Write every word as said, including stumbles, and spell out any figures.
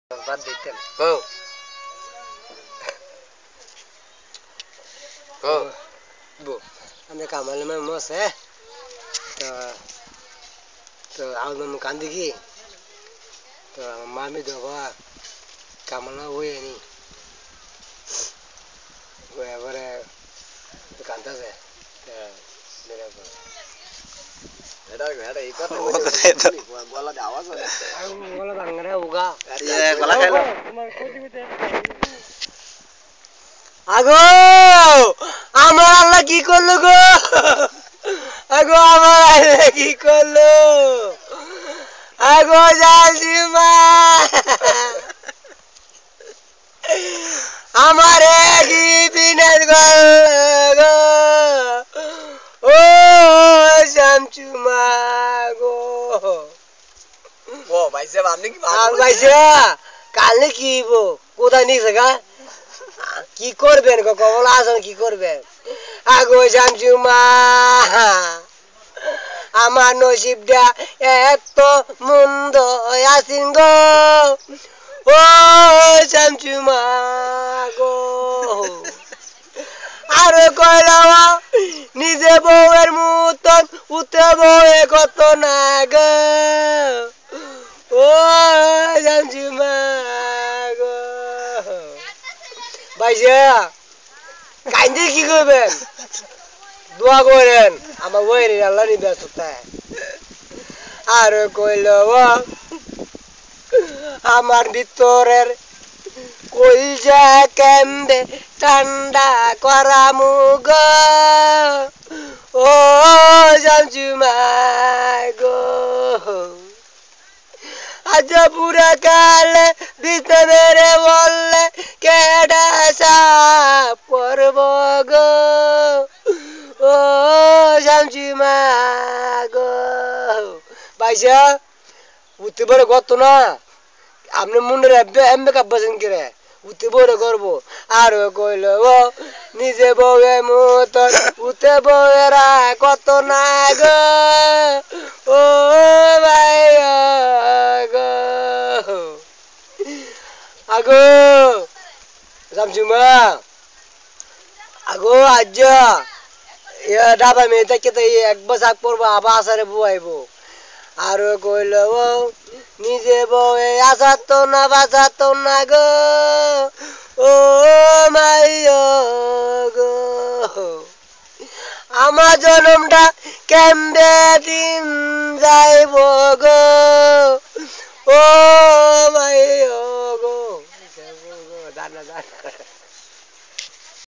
বাদ দিতেন কও কও বো আমি কামাল में मस है तो तो आउल में कान देखी तो मामी दोबा कामल में हुए नहीं वो एवरे कांता से मेरे को এটা এটা এই কথা বলতে তো গলা দে আওয়াজ হয় গলা ভাঙরে হোগা ये গলা খাইলো তোমার কোটি কোটি আগো আমার আল্লাহ কি করলো গো আগো আমার আল্লাহ কি করলো আগো জালজিমা আমারে কি বিনাশ করলো ও শামচুমা গো ও ভাইসে আপনি কি আর ভাইসা কালে কি বো কোথায় নিছে গা কি করবেন গো কবল আসন কি করবেন আগো শামচুমা আমার নসিবটা এত মন্দ আসিন গো ও শামচুমা গো আর কইলাম নিজে বউয়ের মতন উঠে বউয়ে কত না গো ও শামচুমা গো ভাইসা কাইন্দে কি করবেন দোয়া করেন আমার বইয়ের আল্লাহ নিবে সুতায় আর কইল আমার ভিতরের কলজা কেমবে ঠান্ডা করা মুগ ও শামচুমা গো আজ পুরা কালে বিতে মেরে বললে কেডা সাপ করব গো ও শামচুমা গো ভাইসা উঠতে বড় গত না আপনি মনে রাখবে এমবে কাব্বাসেন করে উঠতে বড় করবো আর কইল ও নিজে বউয়ে মত উঠতে বউয়েরা কত না গো ও ভাই গো আগো শামচুমা আগো আজ ডাবা মেয়ে থেকে তো এক বছর পড়বো আবার আসারে বুয়াইবো আর কইল ও নিজে বউয়ে আসার তো না বাসার তো না গো ও মাইয়া গো আমার জনমটা কেমবে দিন যাইব গো ও মাইয়া গো দানা দানা